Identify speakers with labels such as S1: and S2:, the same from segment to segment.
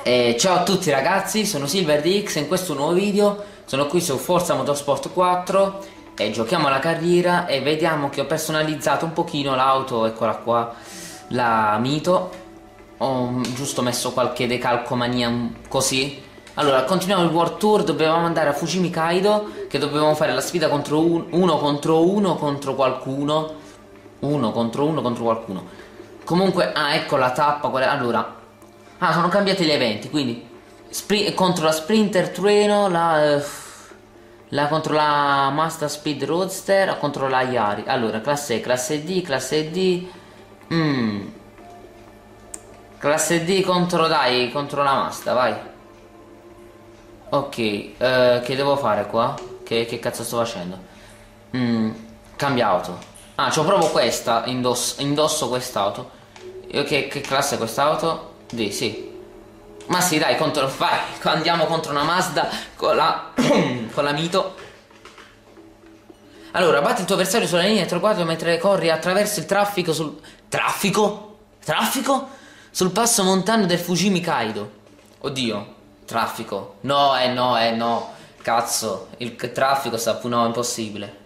S1: Ciao a tutti ragazzi, sono SilverDX e in questo nuovo video sono qui su Forza Motorsport 4 e giochiamo alla carriera e vediamo che ho personalizzato un pochino l'auto, eccola qua, la Mito. Ho giusto messo qualche decalcomania così. Allora, continuiamo il World Tour, dovevamo andare a Fujimi Kaido, che dovevamo fare la sfida contro uno contro qualcuno. Uno contro qualcuno. Comunque, ecco la tappa, allora... sono cambiati gli eventi, quindi contro la Sprinter Trueno, contro la Mazda Speed Roadster, contro la Yari. Allora, classe D, classe D. Classe D contro la Mazda, vai. Ok, che devo fare qua? Che cazzo sto facendo? Cambia auto. C'ho proprio questa, indosso quest'auto. Che classe è quest'auto? D, sì. Ma sì, dai, vai, andiamo contro una Mazda con la con la Mito. Allora, batti il tuo avversario sulla linea entro 4 mentre corri attraverso il traffico Traffico? Sul passo montano del Fujimi Kaido. Oddio, traffico. No. Cazzo, il traffico no, è impossibile.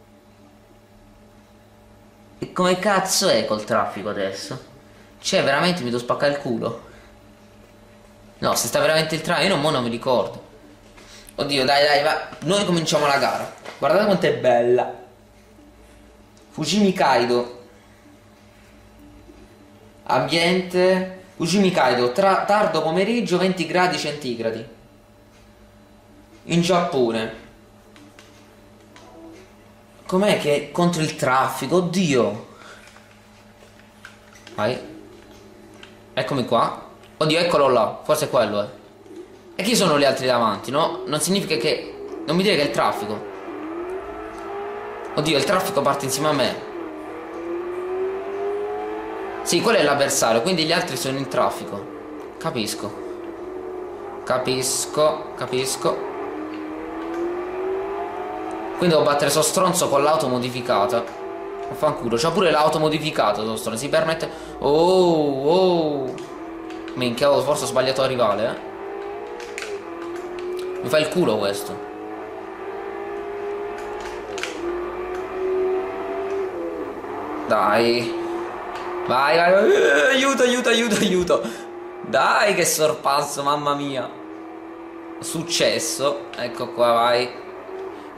S1: E come cazzo è col traffico adesso? Cioè, veramente mi devo spaccare il culo? No, se sta veramente il traffico, io non mi ricordo. Oddio, dai, va. Noi cominciamo la gara. Guardate quanto è bella. Fujimi Kaido. Ambiente. Fujimi Kaido, tardo pomeriggio, 20 gradi centigradi. In Giappone. Com'è che contro il traffico? Oddio. Vai. Eccomi qua. Oddio, eccolo là. Forse è quello, E chi sono gli altri davanti, no? Non significa che... Non mi dire che è il traffico. Oddio, il traffico parte insieme a me. Sì, quello è l'avversario, quindi gli altri sono in traffico. Capisco. Quindi devo battere sto stronzo con l'auto modificata. Vaffanculo, c'ha pure l'auto modificata, sto stronzo. Si permette... Oh. Minchia, forse ho sbagliato a rivale, Mi fa il culo questo. Dai. Vai. Aiuto. Dai, che sorpasso, mamma mia. Successo. Ecco qua, vai. No.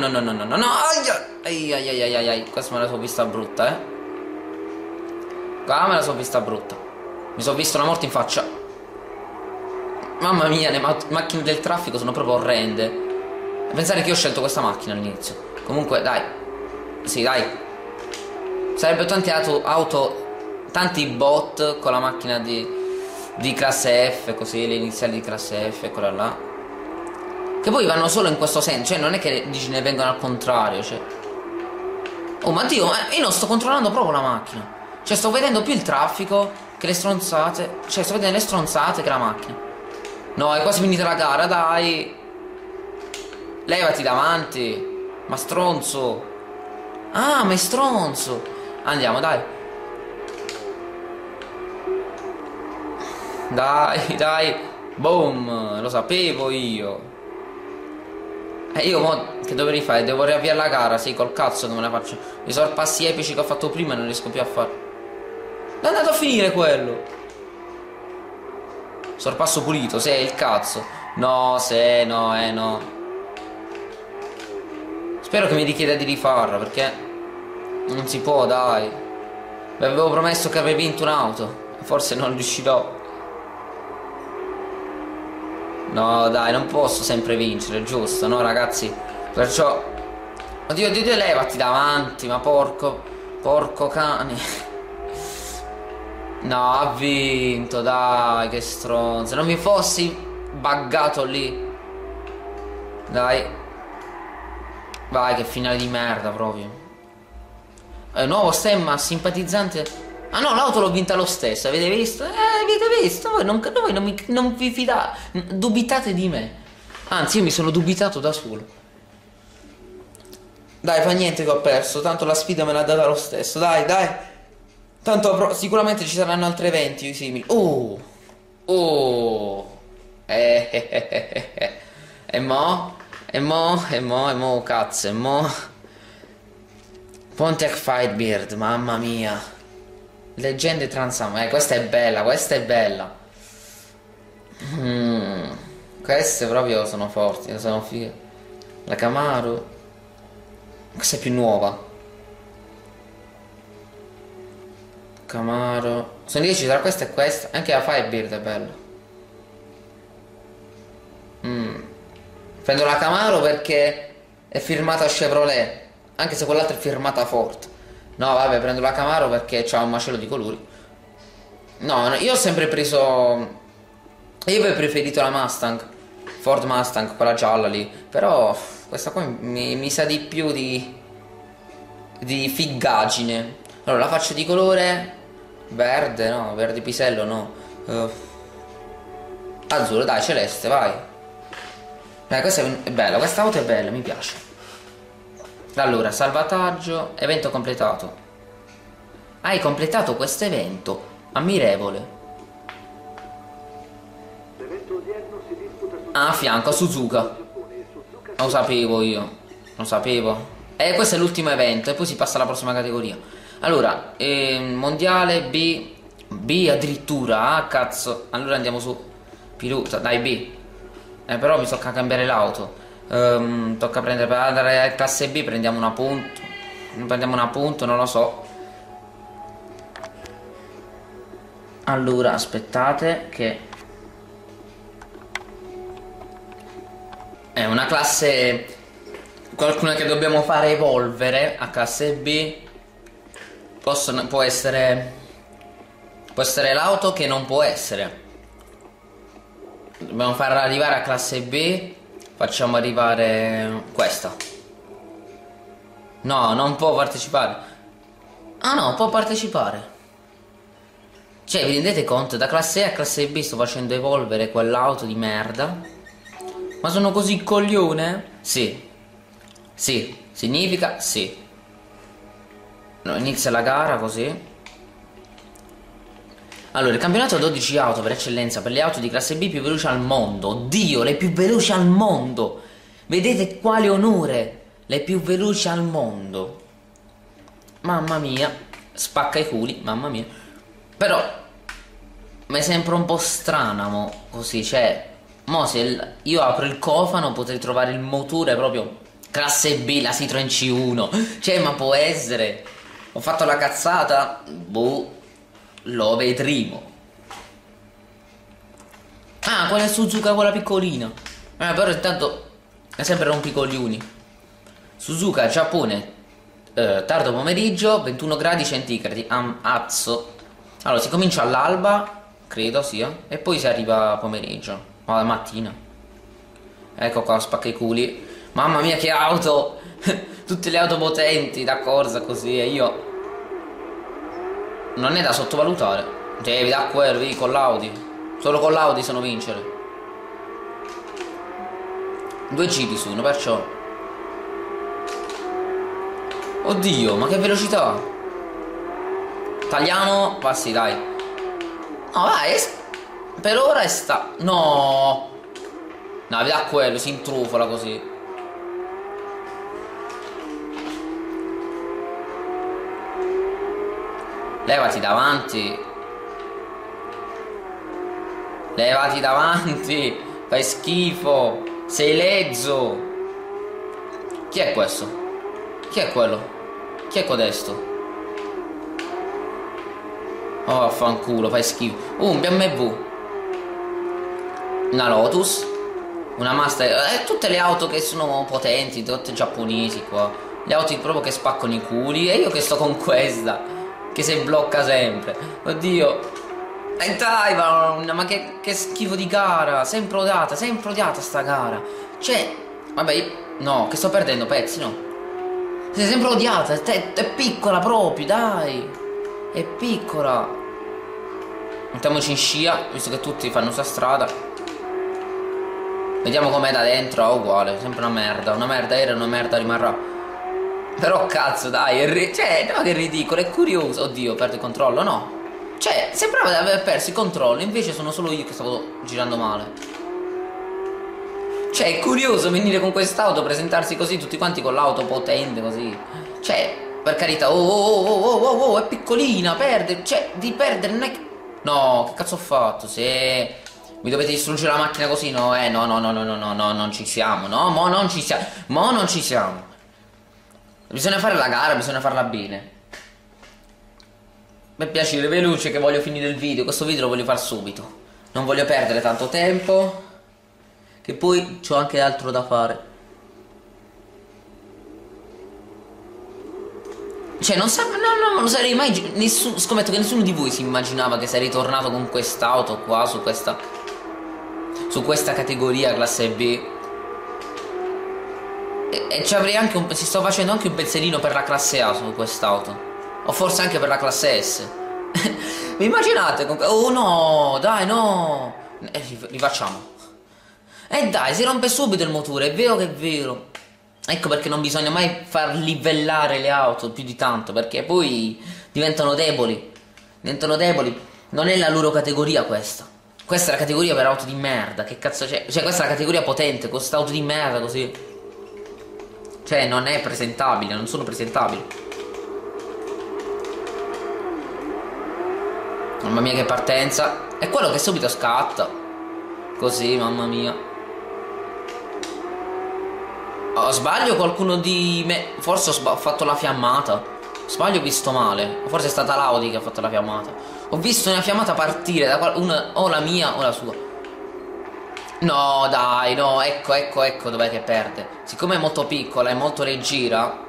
S1: Ai. Questa me la sono vista brutta, Qua me la sono vista brutta. Mi sono visto una morte in faccia. Mamma mia, le macchine del traffico sono proprio orrende. Pensare che io ho scelto questa macchina all'inizio. Comunque, dai. Sì, dai. Sarebbero tanti bot con la macchina di classe F, così, le iniziali di classe F, quella là. Che poi vanno solo in questo senso, cioè non è che dici ne vengono al contrario, cioè. Oh, ma Dio, io non sto controllando proprio la macchina. Cioè, sto vedendo più il traffico che le stronzate. Cioè, sto vedendo le stronzate che la macchina. No, è quasi finita la gara, dai. Levati davanti. Ma stronzo. Ma è stronzo. Andiamo, dai. Dai. Boom. Lo sapevo io. Io mo che dovrei fare? Devo riavviare la gara, sì, col cazzo che me la faccio. I sorpassi epici che ho fatto prima non riesco più a fare. È andato a finire quello. Sorpasso pulito, se è il cazzo. No. Spero che mi richieda di rifarla, perché non si può, dai. Vi avevo promesso che avrei vinto un'auto. Forse non riuscirò. No, dai, non posso sempre vincere, giusto, no, ragazzi? Perciò... Oddio, levati davanti, ma porco cane. No, ha vinto, dai, che stronzo. Non mi fossi buggato lì. Dai. Vai, che finale di merda proprio. Nuovo stemma simpatizzante. No, l'auto l'ho vinta lo stesso, avete visto? Avete visto? Voi non vi fidate, dubitate di me. Anzi, io mi sono dubitato da solo. Dai, fa niente che ho perso, tanto la sfida me l'ha data lo stesso, dai. Tanto sicuramente ci saranno altri eventi simili. Oh. E mo? Cazzo, e mo? Pontiac Firebird, mamma mia. Leggende Transam, questa è bella, questa è bella. Queste proprio sono forti, sono fighe. La Camaro. Questa è più nuova. Camaro. Sono 10 tra questa e questa. Anche la Firebird è bella. Prendo la Camaro perché è firmata Chevrolet. Anche se quell'altra è firmata Ford. No, vabbè, prendo la Camaro perché c'ha un macello di colori. No, io ho sempre preso. Io avevo preferito la Mustang. Ford Mustang, quella gialla lì. Però questa qua mi sa di più di figaggine. Allora la faccio di colore verde, no, verde pisello, no. Azzurro, dai, celeste, vai. Questa è bella, questa auto è bella, mi piace. Allora, salvataggio, evento completato. Hai completato questo evento, ammirevole. A fianco, Suzuka. Lo sapevo io, lo sapevo. E questo è l'ultimo evento e poi si passa alla prossima categoria. Allora, mondiale B addirittura, ah cazzo. Allora andiamo su pilota, dai B. Però mi tocca cambiare l'auto. Tocca prendere per andare a classe B, prendiamo una punto. Prendiamo una punto, non lo so. Allora, aspettate che è una classe, qualcuna che dobbiamo fare evolvere a classe B. Può essere l'auto che non può essere. Dobbiamo farla arrivare a classe B. Facciamo arrivare questa. No, non può partecipare. Ah no, può partecipare. Cioè, vi rendete conto? Da classe A a classe B sto facendo evolvere quell'auto di merda. Ma sono così coglione? Sì. Sì, significa sì. No, inizia la gara così. Allora, il campionato 12 auto per eccellenza per le auto di classe B più veloci al mondo. Oddio, le più veloci al mondo. Vedete quale onore? Le più veloci al mondo. Mamma mia. Spacca i culi, mamma mia. Però mi sembra un po' strana, mo, così, cioè. Mo se io apro il cofano potrei trovare il motore proprio classe B, la Citroen C1. Cioè, ma può essere. Ho fatto la cazzata? Boh. Lo vedremo. Ah, quella è Suzuka, quella piccolina. Però intanto è sempre rompicoglioni. Suzuka, Giappone, tardo pomeriggio, 21 gradi centigradi. Azzo. Allora, si comincia all'alba, credo sia, e poi si arriva a pomeriggio, o alla mattina. Ecco qua, spacca i culi. Mamma mia, che auto! Tutte le auto potenti da corsa così, e io. Non è da sottovalutare. Cioè, devi da quello, vedi, con l'Audi. Solo con l'Audi sono vincere. 2 giri su uno, perciò. Oddio, ma che velocità. Tagliamo. Passi, dai. No, vai. Per ora sta. No. No, vedi da quello, si intrufola così. Levati davanti. Levati davanti. Fai schifo. Sei lezzo. Chi è questo? Chi è quello? Chi è codesto? Oh, vaffanculo, fai schifo. Un BMW. Una Lotus. Una Master. Tutte le auto che sono potenti, tutte giapponesi qua. Le auto proprio che spaccano i culi. E io che sto con questa che si blocca sempre. Oddio. E dai, ma che schifo di gara. Sempre odiata sta gara. Cioè, vabbè, no, che sto perdendo pezzi, no. Sei sempre odiata. È piccola proprio, dai. È piccola. Mettiamoci in scia, visto che tutti fanno sta strada. Vediamo com'è da dentro. Oh, uguale, sempre una merda. Una merda era, una merda rimarrà. Però cazzo, dai, cioè, no, che ridicolo, è curioso. Oddio, perdo il controllo, no. Cioè, sembrava di aver perso il controllo, invece sono solo io che stavo girando male. Cioè, è curioso venire con quest'auto, presentarsi così, tutti quanti con l'auto potente, così. Cioè, per carità, oh, è piccolina, perde. Cioè, di perdere non è che... No, che cazzo ho fatto? Se mi dovete distruggere la macchina così, no, no, non ci siamo. No, mo non ci siamo. Mo non ci siamo. Bisogna fare la gara, bisogna farla bene. Per piacere, veloce che voglio finire il video. Questo video lo voglio fare subito. Non voglio perdere tanto tempo, che poi c'ho anche altro da fare. Cioè non lo sarei mai... scommetto che nessuno di voi si immaginava che sarei tornato con quest'auto qua su questa categoria classe B. E ci avrei anche si sto facendo anche un pensierino per la classe A su quest'auto. O forse anche per la classe S. Vi immaginate? Oh no, dai, no. Rifacciamo. Dai, si rompe subito il motore, è vero che è vero. Ecco perché non bisogna mai far livellare le auto più di tanto, perché poi diventano deboli. Non è la loro categoria questa. Questa è la categoria per auto di merda. Che cazzo c'è? Cioè questa è la categoria potente, con quest'auto di merda così. Cioè non è presentabile, non sono presentabili. Mamma mia che partenza. È quello che subito scatta. Così, mamma mia. Oh, sbaglio qualcuno di me. Forse ho fatto la fiammata. Sbaglio, ho visto male. Forse è stata l'Audi che ha fatto la fiammata. Ho visto una fiammata partire da o la mia o la sua. No, dai, no, ecco dov'è che perde. Siccome è molto piccola e molto leggera,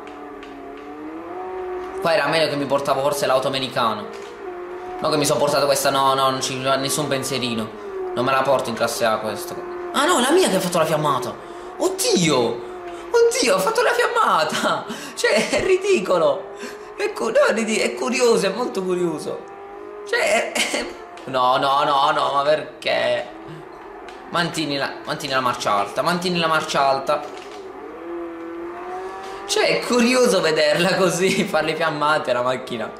S1: qua era meglio che mi portavo forse l'auto americana. No che mi sono portato questa, no, non c'è nessun pensierino. Non me la porto in classe A questo. Ah no, la mia che ha fatto la fiammata. Oddio, ha fatto la fiammata. Cioè, è ridicolo. È curioso, è molto curioso. Cioè, no, ma perché? Mantieni la marcia alta. Cioè, è curioso vederla così, fare le fiammate la macchina.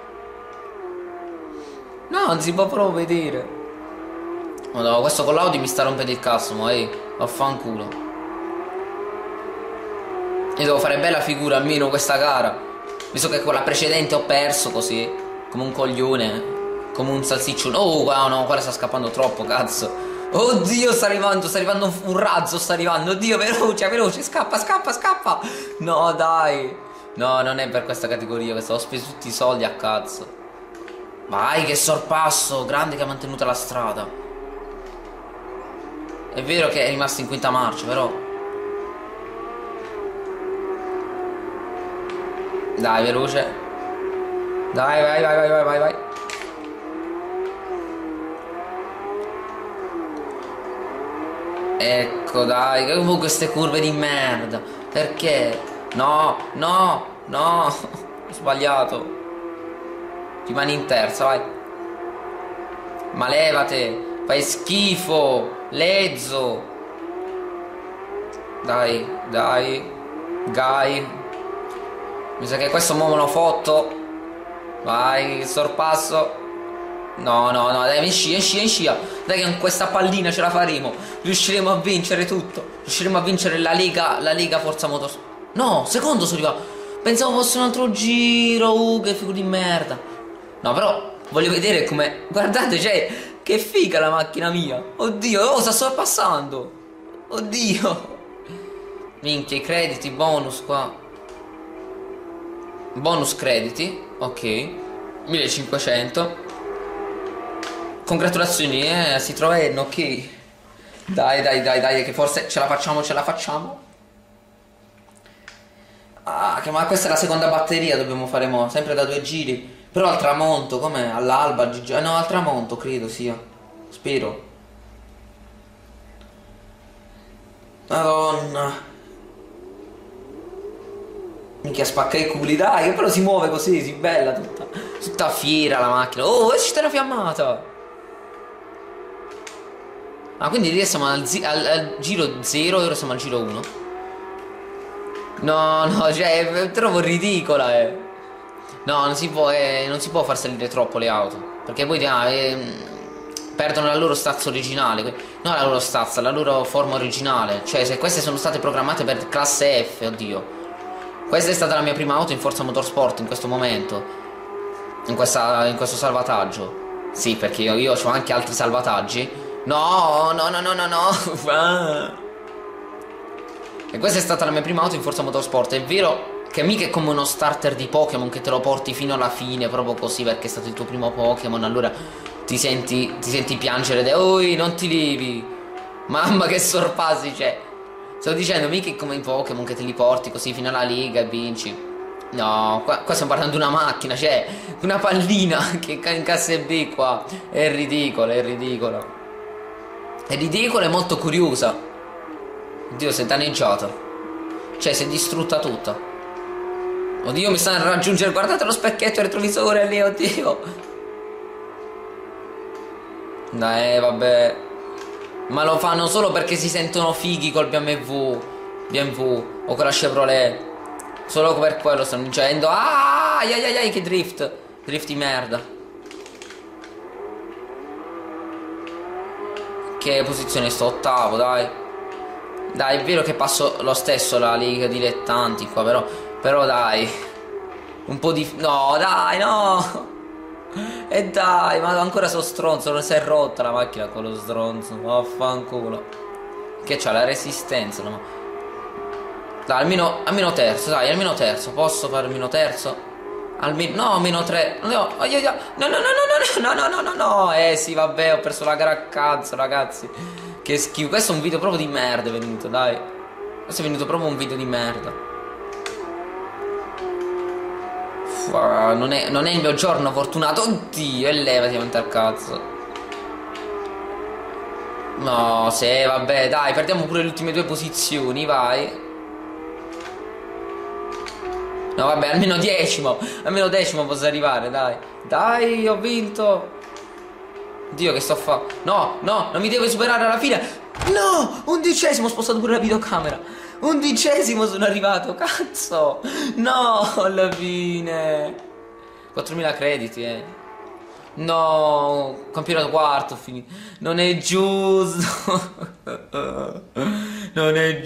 S1: No, non si può proprio vedere. Madonna, questo con l'Audi mi sta rompendo il cazzo, ma vaffanculo. Io devo fare bella figura almeno questa gara, visto che quella precedente ho perso così, come un coglione, come un salsiccione. Oh, no, quella sta scappando troppo, cazzo. Oddio, sta arrivando un razzo, sta arrivando. Oddio, veloce, scappa. No, dai. No, non è per questa categoria, che ho speso tutti i soldi a cazzo. Vai, che sorpasso, grande che ha mantenuto la strada. È vero che è rimasto in quinta marcia, però. Dai, veloce. Dai, vai. Ecco, dai, che con queste curve di merda. Perché? No. Ho sbagliato. Rimani in terza, vai. Ma levate. Fai schifo. Lezzo. Dai. Mi sa che questo mo me lo fotto. Vai, sorpasso. No, dai, in scia. Dai che con questa pallina ce la faremo. Riusciremo a vincere tutto. Riusciremo a vincere la Lega Forza Motorsport. No, secondo sono arrivato. Pensavo fosse un altro giro. Che figo di merda. No, però voglio vedere come. Guardate, cioè, che figa la macchina mia. Oddio, sta sorpassando. Oddio. Minchia, i crediti, bonus qua. Bonus crediti, ok. 1500. Congratulazioni, si trova ok. Dai, che forse ce la facciamo. Ah, ma questa è la seconda batteria, dobbiamo fare mo, sempre da 2 giri. Però al tramonto, com'è? All'alba, no, al tramonto credo sia. Spero. Madonna. Minchia, spacca i culi, dai, però si muove così, si bella tutta fiera la macchina. Oh, esce la fiammata. Ah, quindi lì siamo al giro 0 e ora siamo al giro 1. No, cioè, trovo ridicola, No, non si può far salire troppo le auto, perché poi perdono la loro stats originale. No, la loro stats, la loro forma originale. Cioè, se queste sono state programmate per classe F, oddio. Questa è stata la mia prima auto in Forza Motorsport in questo momento. In questo salvataggio. Sì, perché io ho anche altri salvataggi. No, no, no, no, no, no. E questa è stata la mia prima auto in Forza Motorsport. È vero che mica è come uno starter di Pokémon che te lo porti fino alla fine, proprio così, perché è stato il tuo primo Pokémon. Allora ti senti piangere. Oi, non ti levi. Mamma, che sorpassi c'è. Sto dicendo, mica è come i Pokémon che te li porti così fino alla liga e vinci. No, qua stiamo parlando di una macchina, cioè una pallina che in classe B qua. È ridicola, è ridicola. È ridicola e molto curiosa. Oddio, si è danneggiata. Cioè, si è distrutta tutta. Oddio, mi stanno a raggiungere. Guardate lo specchietto retrovisore lì, oddio. Dai, vabbè. Ma lo fanno solo perché si sentono fighi col BMW o con la Chevrolet. Solo per quello stanno dicendo. Ah, ai ai ai, che drift. Drift di merda. Che posizione sto? Ottavo, dai. Dai, è vero che passo lo stesso la Liga Dilettanti qua, però dai. Un po' di... No, dai, no. E dai, ma ancora sono stronzo. Non si è rotta la macchina con lo stronzo. Vaffanculo. Che c'ha la resistenza, no? Dai, almeno terzo, dai, almeno terzo. Posso fare almeno terzo? No, meno 3. No, no, no, no, no, no, no, no, no. Sì, vabbè, ho perso la gara a cazzo, ragazzi. Che schifo. Questo è un video proprio di merda è venuto, dai. Questo è venuto proprio un video di merda. Non è il mio giorno fortunato. Oddio, e levati davanti al cazzo. No, se vabbè, dai, perdiamo pure le ultime due posizioni, vai. No, vabbè, almeno decimo posso arrivare, dai. Dai, ho vinto. Dio, che sto a fa? No, no, non mi deve superare alla fine. No, 11esimo, ho spostato pure la videocamera. 11esimo sono arrivato, cazzo. No, alla fine. 4000 crediti, No, campionato quarto, finito. Non è giusto. Non è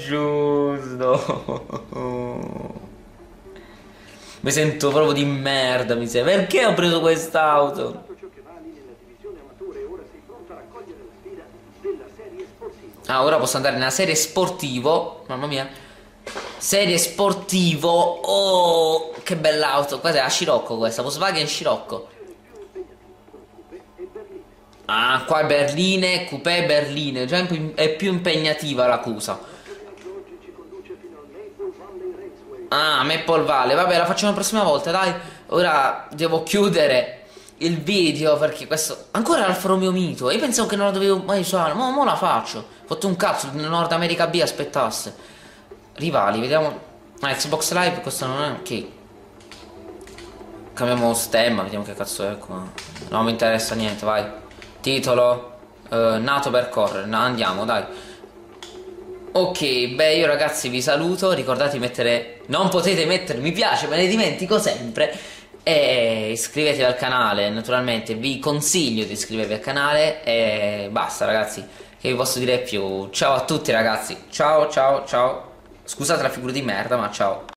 S1: giusto. Mi sento proprio di merda, mi sembra. Perché ho preso quest'auto? Ah, ora posso andare nella serie sportivo. Mamma mia. Serie sportivo. Oh, che bell'auto. Questa è la Scirocco questa. Volkswagen Scirocco. Ah, qua è berline, coupé berline. Già è più impegnativa l'accusa. Ah, Maple Valley. Vabbè, la facciamo la prossima volta, dai. Ora devo chiudere il video perché questo... Ancora l'Alfa Romeo Mito. Io pensavo che non la dovevo mai usare. Mo la faccio. Ho fatto un cazzo. Nord America B aspettasse. Rivali, vediamo. Ah, Xbox Live, questo non è... Ok. Cambiamo stemma, vediamo che cazzo è qua. Non mi interessa niente, vai. Titolo. Nato per correre. No, andiamo, dai. Ok, beh, io ragazzi vi saluto. Ricordate di mettere... Non potete mettere mi piace, me ne dimentico sempre. E iscrivetevi al canale. Naturalmente vi consiglio di iscrivervi al canale. E basta ragazzi, che vi posso dire più. Ciao a tutti ragazzi. Ciao ciao ciao. Scusate la figura di merda, ma ciao.